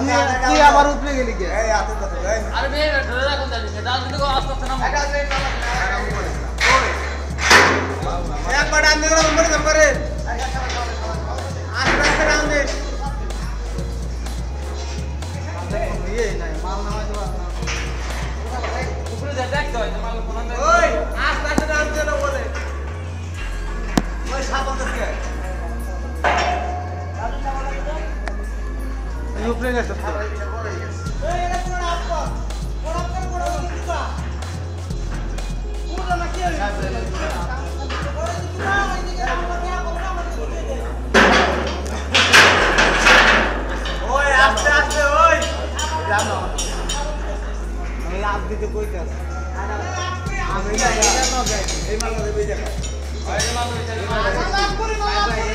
তুই আবার উপরে গেলি কে এই হাতে তো এই আরে বে ধরে রাখুন জানি দাও কিন্তু আস্তে আস্তে নামো একবার ডান দিকে নম্বর দম করে আস্তে আস্তে ডান দে ইয়ে নাই মাল নামাই দেবা উপরে যা দেখ তো মাল কোন ওই আস্তে আস্তে ডান দে না বলে ওই সাপন থেকে এই উপরে গেছে তো এই এটা কোন আপন কোন দিবা কোন না কি ওই আস্তে আস্তে ওই জানো আমি লাভ দিতে কইতে আছে আমি এটা না গাই এই মাল দেবে দেখা এই মাল লাভ করে